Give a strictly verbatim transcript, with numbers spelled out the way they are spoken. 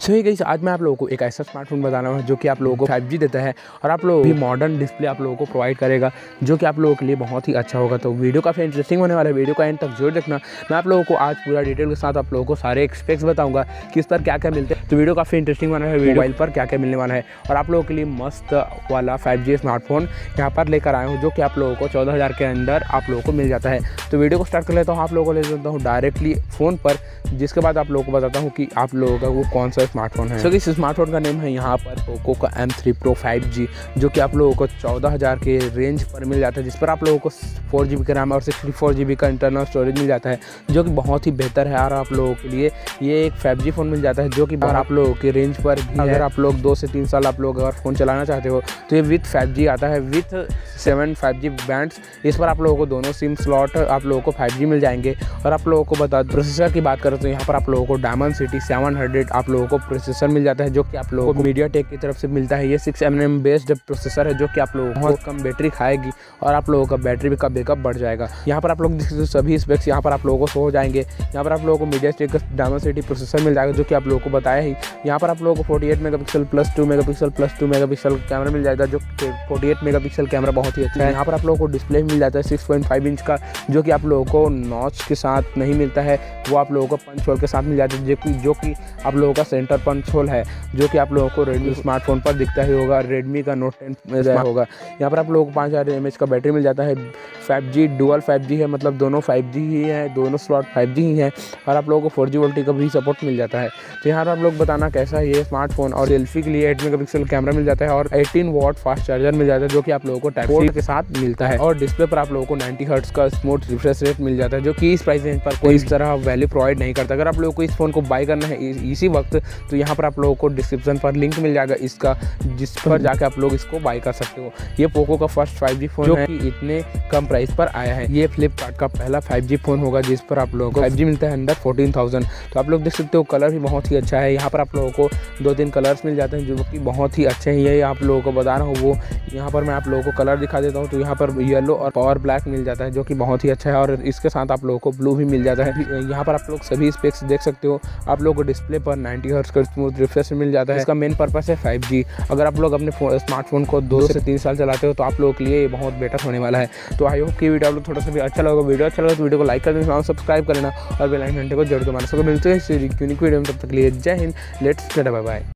So guys, आज मैं आप लोगों को एक ऐसा स्मार्टफोन बताना हूँ जो कि आप लोगों को फाइव जी देता है और आप लोगों को मॉडर्न डिस्प्ले आप लोगों को प्रोवाइड करेगा, जो कि आप लोगों के लिए बहुत ही अच्छा होगा। तो वीडियो काफ़ी इंटरेस्टिंग होने वाला है, वीडियो का एंड तक जरूर देखना। मैं आप लोगों को आज पूरा डिटेल के साथ आप लोगों को सारे स्पेक्स बताऊंगा कि इस पर क्या क्या मिलते हैं। तो वीडियो काफ़ी इंटरेस्टिंग होने वाला है, मोबाइल पर क्या क्या मिलने वाला है और आप लोगों के लिए मस्त वाला फाइव जी स्मार्टफोन यहाँ पर लेकर आया हूँ, जो कि आप लोगों को चौदह हज़ार के अंदर आप लोगों को मिल जाता है। तो वीडियो को स्टार्ट कर लेता हूँ, आप लोगों को ले जाता हूँ डायरेक्टली फ़ोन पर, जिसके बाद आप लोगों को बताता हूँ कि आप लोगों का वो कौन सा स्मार्टफोन है। सो इस स्मार्टफोन का नेम है यहाँ पर पोको का M three Pro five G, जो कि आप लोगों को चौदह हज़ार के रेंज पर मिल जाता है, जिस पर आप लोगों को फोर जी बी का रैम और सिक्सटी फोर जी बी का इंटरनल स्टोरेज मिल जाता है, जो कि बहुत ही बेहतर है। और आप लोगों के लिए ये एक फाइव जी फ़ोन मिल जाता है, जो कि बाहर आप लोगों के रेंज पर भी अगर आप लोग दो से तीन साल आप लोग अगर फ़ोन चलाना चाहते हो तो ये विथ फाइव जी आता है, with seven five G bands. इस पर आप लोगों को दोनों सिम स्लॉट आप लोगों को फाइव जी मिल जाएंगे। और आप लोगों को बता प्रोसेसर की बात करें तो यहाँ पर आप लोगों को डायमेंसिटी सेवन हंड्रेड आप लोगों को प्रोसेसर मिल जाता है, जो कि आप लोगों को मीडियाटेक की तरफ से मिलता है। ये six M M based processor है, जो कि आप लोगों को बहुत कम बैटरी खाएगी और आप लोगों का बैटरी का बैकअप बढ़ जाएगा। यहाँ पर आप लोग सभी स्पेक्स यहाँ पर आप लोगों को शो हो जाएंगे। यहाँ पर आप लोगों को मीडियाटेक का डायमेंसिटी प्रोसेसर मिल जाएगा, जो कि आप लोगों को बताया ही। यहाँ पर आप लोगों को forty eight megapixel plus two megapixel plus two megapixel camera मिल जाएगा, जो फोर्टी एट मेगापिक्सल कैमरा बहुत ही अच्छा है। यहाँ पर आप लोगों को डिस्प्ले मिल जाता है सिक्स पॉइंट फाइव इंच का, जो कि आप लोगों को नॉच के साथ नहीं मिलता है, वो आप लोगों को पंच होल के साथ मिल जाता है, जो कि जो कि आप लोगों का सेंटर पंच होल है, जो कि आप लोगों को रेडमी स्मार्टफोन पर दिखता ही होगा, रेडमी का नोट टेन में होगा। यहाँ पर आप लोगों को पाँच हज़ार एम एच का बैटरी मिल जाता है। Five G dual five G है, मतलब दोनों फाइव जी ही है, दोनों स्लॉट फाइव जी ही है। और आप लोगों को फोर जी वोल्टी का भी सपोर्ट मिल जाता है। तो यहाँ पर आप लोग बताना कैसा है ये स्मार्टफोन। और सेल्फी के लिए एट मेगापिक्सल कैमरा मिल जाता है और एटीन वॉट फास्ट चार्जर मिल जाता है, जो कि आप लोगों को टाइप सी के साथ मिलता है। और डिस्प्ले पर आप लोगों को नाइंटी हर्ट्ज का स्मूथ रिफ्रेश रेट मिल जाता है, जो कि इस प्राइस रेंज पर कोई इस तरह वैल्यू प्रोवाइड नहीं करता। अगर आप लोगों को इस फोन को बाय करना है इसी वक्त, तो यहाँ पर आप लोगों को डिस्क्रिप्शन पर लिंक मिल जाएगा इसका, जिस पर जाकर आप लोग इसको बाय कर सकते हो। ये पोको का फर्स्ट फाइव जी फोन है, कि इतने कम प्राइस पर आया है। ये फ्लिपकार्ट का पहला फाइव जी फोन होगा, जिस पर आप लोगों को फाइव जी मिलता है अंडर फोर्टीन थाउजेंड। तो आप लोग देख सकते हो कलर भी बहुत ही अच्छा है। यहाँ पर आप लोगों को दो तीन कलर्स मिल जाते हैं, जो कि बहुत ही अच्छे हैं। ये आप लोगों को बता रहा हूँ वो यहाँ पर मैं आप लोगों को कलर दिखा देता हूँ। तो यहाँ पर येलो और पावर ब्लैक मिल जाता है, जो कि बहुत ही अच्छा है। और इसके साथ आप लोगों को ब्लू भी मिल जाता है। यहाँ पर आप लोग सभी स्पेक्स देख सकते हो। आप लोगों को डिस्प्ले पर नाइंटी हर्ट्ज का स्मूथ रिफ्रेश मिल जाता है। इसका मेन पर्पस है फाइव जी। अगर आप लोग अपने स्मार्टफोन को दो से तीन साल चलाते हो तो आप लोगों के लिए बहुत बेटर होने वाला है। तो आई होप कि वीडियो आप लोग थोड़ा सा भी अच्छा लगा। वीडियो अच्छा लगा तो वीडियो को लाइक कर देना, सब्सक्राइब कर लेना और बेल आइकन घंटे को जरूर दबाना। सो मिलते हैं यूनिक वीडियो में, तब तक के लिए जय हिंद, लेट्स बाय बाय।